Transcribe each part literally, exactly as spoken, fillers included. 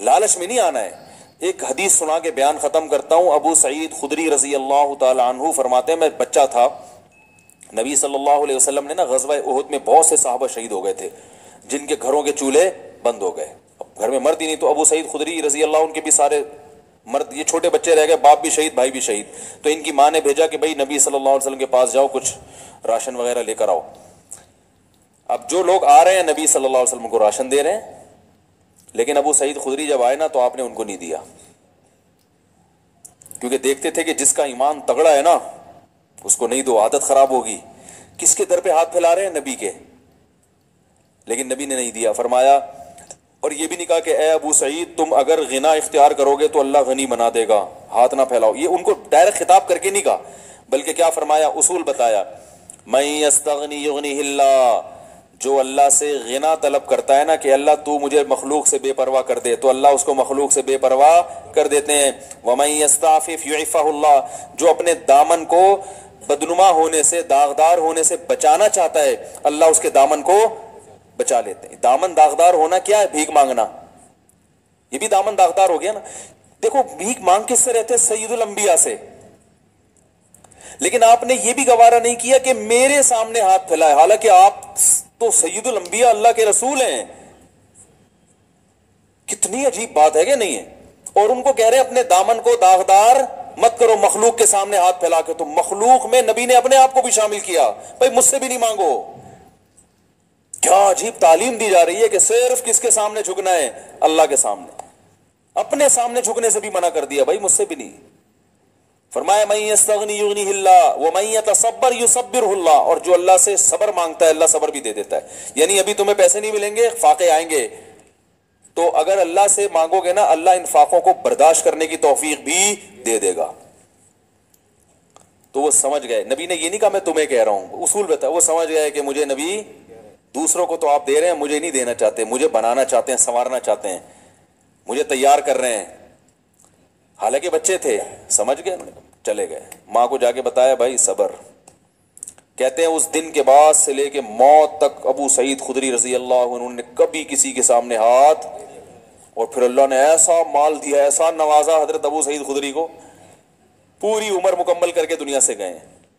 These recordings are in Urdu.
لالچ میں نہیں آنا ہے. ایک حدیث سنا کے بیان ختم کرتا ہوں. ابو سعید خدری رضی اللہ تعالی عنہ فرماتے ہیں میں بچہ تھا, نبی صلی اللہ علیہ وسلم نے نا غزوہ احد میں بہت سے صحابہ شہید ہو گئے تھے جن کے گھروں کے چولہے بند ہو گئے, اب گھر میں مرد ہی نہیں, تو ابو سعید خدری رضی اللہ ان کے بھی سارے مرد, یہ چھوٹے بچے رہ گئے, باپ بھی شہید بھائی بھی شہید. تو ان کی ماں نے بھیجا کہ بھائی نبی صلی اللہ علیہ وسلم کے پاس جاؤ, کچھ راشن وغیرہ لے کر آؤ. اب جو لوگ آ رہے ہیں نبی صلی اللہ علیہ وسلم کو راشن دے رہے ہیں, لیکن ابو سعید خدری جب آئے نا تو آپ نے ان کو نہیں دیا, کیونکہ دیکھتے تھے کہ جس کا ایمان تگڑا ہے نا اس کو نہیں دو, عادت خراب ہوگی. کس کے در پہ ہاتھ پھیلا رہے ہیں؟ نبی کے. لیکن نبی نے نہیں دیا. فرمایا, اور یہ بھی نہیں کہا کہ اے ابو سعید تم اگر غنا اختیار کرو گے تو اللہ غنی بنا دے گا, ہاتھ نہ پھیلاؤ. یہ ان کو ڈائریکٹ خطاب کر کے نہیں کہا, بلکہ کیا فرمایا؟ اصول بتایا. من یستغنی یغنیہ اللہ, جو اللہ سے غنا طلب کرتا ہے نا کہ اللہ تو مجھے مخلوق سے بے پرواہ کر دے, تو اللہ اس کو مخلوق سے بے پرواہ کر دیتے ہیں. ومن یستعفف یعفہ اللہ, جو اپنے دامن کو بدنما ہونے سے, داغدار ہونے سے بچانا چاہتا ہے, اللہ اس کے دامن کو بچا لیتے ہیں. دامن داغدار ہونا کیا ہے؟ بھیک مانگنا. یہ بھی دامن داغدار ہو گیا نا. دیکھو بھیک مانگ کس سے رہتے؟ سید الانبیاء سے. لیکن آپ نے یہ بھی گوارا نہیں کیا کہ میرے سامنے ہاتھ پھیلائے, حالانکہ آپ تو سید الانبیاء اللہ کے رسول ہیں. کتنی عجیب بات ہے کہ نہیں ہے؟ اور ان کو کہہ رہے ہیں اپنے دامن کو داغدار مت کرو مخلوق کے سامنے ہاتھ پھیلا کے. تو مخلوق میں نبی نے اپنے آپ کو بھی شامل کیا, بھائی مجھ سے بھی نہیں مانگو. کیا عجیب تعلیم دی جا رہی ہے کہ صرف کس کے سامنے جھکنا ہے؟ اللہ کے سامنے. اپنے سامنے جھکنے سے بھی منع کر دیا, بھائی مجھ سے بھی نہیں. فرمایا من یستغنی یغنیہ اللہ ومن یتصبر یصبرہ اللہ, اور جو اللہ سے صبر مانگتا ہے اللہ صبر بھی دے دیتا ہے. یعنی ابھی تمہیں پیسے نہیں ملیں گے, فاقے آئیں گے, تو اگر اللہ سے مانگو گے نا اللہ ان فاقوں کو برداشت کرنے کی توفیق بھی دے دے گا. تو وہ سمجھ گئے. نبی نے یہ نہیں کہا میں تمہیں کہہ رہا ہوں, اصول بتا. وہ سمجھ گئے کہ مجھے نبی, دوسروں کو تو آپ دے رہے ہیں, مجھے نہیں دینا چاہتے, مجھے بنانا چاہتے ہیں, سنوارنا چاہتے ہیں, مجھے تیار کر رہے ہیں. حالانکہ بچے تھے, سمجھ گئے, چلے گئے. ماں کو جا کے بتایا, بھائی صبر. کہتے ہیں اس دن کے بعد سے لے کے موت تک ابو سعید خدری رضی اللہ عنہ نے کبھی کسی کے سامنے ہاتھ, اور پھر اللہ نے ایسا مال دیا, ایسا نوازا حضرت ابو سعید خدری کو, پوری عمر مکمل کر کے دنیا سے گئے.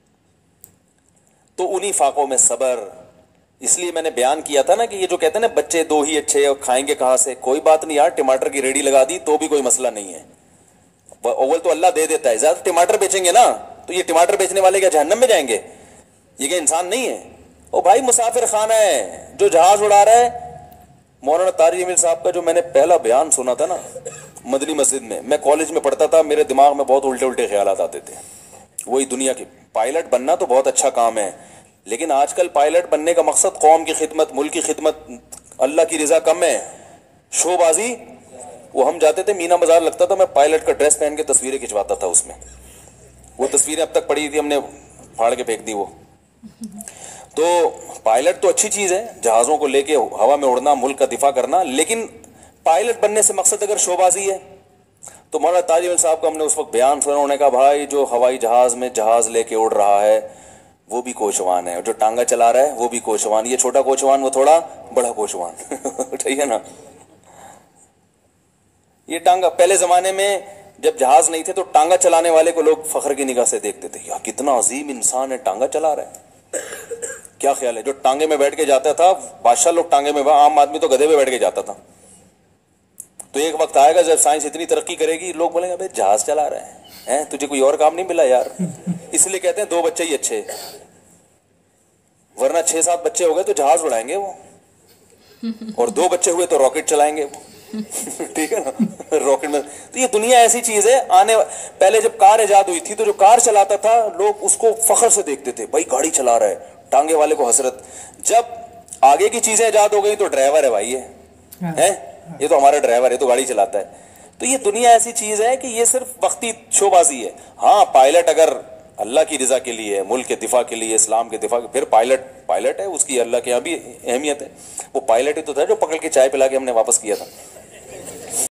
تو انہی فاقوں میں صبر. اس لیے میں نے بیان کیا تھا نا کہ یہ جو کہتے ہیں نا بچے دو ہی اچھے اور کھائیں گے کہاں سے, کوئی بات نہیں یار, ٹماٹر کی ریڈی لگا دی تو بھی کوئی مسئلہ نہیں ہے. اول تو اللہ دے دیتا ہے, زیادہ ٹماٹر بیچیں گے نا تو یہ ٹماٹر بیچنے والے کیا جہنم میں جائیں گے؟ یہ کہ انسان نہیں ہے. او بھائی مسافر خانہ ہے جو جہاز اڑا رہا ہے. مولانا طارق جمیل صاحب کا جو میں نے پہلا بیان سنا تھا نا مدنی مسجد میں, میں کالج میں پڑھتا تھا, میرے دماغ میں بہت الٹے الٹے خیالات آتے تھے. وہی دنیا کے پائلٹ بننا تو بہت اچھا کام ہے, لیکن آج کل پائلٹ بننے کا مقصد قوم کی خدمت, ملک کی خدمت, اللہ کی رضا کم ہے, شو بازی. وہ ہم جاتے تھے مینا بازار لگتا تھا, میں پائلٹ کا ڈریس پہن کے تصویریں کھنچواتا تھا اس میں. وہ تصویریں اب تک پڑی تھی, ہم نے پھاڑ کے پھینک دی وہ. تو پائلٹ تو اچھی چیز ہے, جہازوں کو لے کے ہوا میں اڑنا, ملک کا دفاع کرنا, لیکن پائلٹ بننے سے مقصد اگر شو بازی ہے تو مولانا طارق جمیل صاحب کا ہم نے اس وقت بیان سنا, انہوں نے کہا بھائی جو ہوائی جہاز میں جہاز لے کے اڑ رہا ہے وہ بھی کوچوان ہے, اور جو ٹانگا چلا رہا ہے وہ بھی کوچوان. یہ چھوٹا کوچوان, وہ تھوڑا بڑا کوچوان. ٹھیک ہے نا. یہ ٹانگا پہلے زمانے میں جب جہاز نہیں تھے تو ٹانگا چلانے والے کو لوگ فخر کی نگاہ سے دیکھتے تھے, یار کتنا عظیم انسان ہے, ٹانگا چلا رہا ہے. کیا خیال ہے, جو ٹانگے میں بیٹھ کے جاتا تھا, بادشاہ لوگ ٹانگے میں, عام آدمی تو گدھے پہ بیٹھ کے جاتا تھا. تو ایک وقت آئے گا جب سائنس اتنی ترقی کرے گی, لوگ بولیں گے بھائی جہاز چلا رہا ہے, تجھے کوئی اور کام نہیں ملا یار. اس لیے کہتے ہیں دو بچے ہی اچھے, ورنہ چھ سات بچے ہو گئے تو جہاز اڑائیں گے وہ, اور دو بچے ہوئے تو راکٹ چلائیں گے وہ. ٹھیک ہے نا, راکٹ میں. تو یہ دنیا ایسی چیز ہے, آنے پہلے جب کار ایجاد ہوئی تھی تو جو کار چلاتا تھا لوگ اس کو فخر سے دیکھتے تھے, بھائی گاڑی چلا رہا ہے, ٹانگے والے کو حسرت. جب آگے کی چیزیں ایجاد ہو گئی تو ڈرائیور ہے بھائی, یہ یہ تو ہمارا ڈرائیور ہے, تو گاڑی چلاتا ہے. تو یہ دنیا ایسی چیز ہے کہ یہ صرف وقتی شو بازی ہے. ہاں پائلٹ اگر اللہ کی رضا کے لیے, ملک کے دفاع کے لیے, اسلام کے دفاع, پھر پائلٹ پائلٹ ہے, اس کی اللہ کے یہاں بھی اہمیت ہے. وہ پائلٹ ہی تو تھا جو پکڑ کے چائے پلا کے ہم نے واپس کیا تھا.